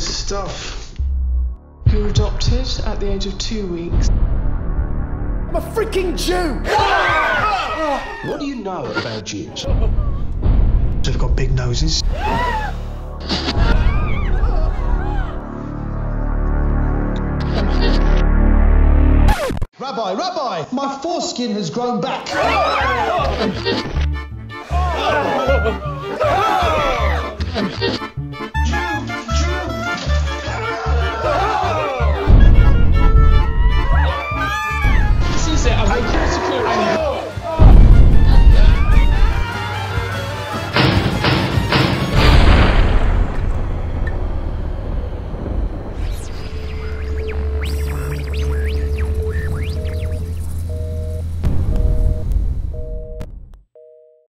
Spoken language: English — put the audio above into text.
stuff. You were adopted at the age of 2 weeks. I'm a freaking Jew! What do you know about Jews? They've got big noses. Rabbi, my foreskin has grown back.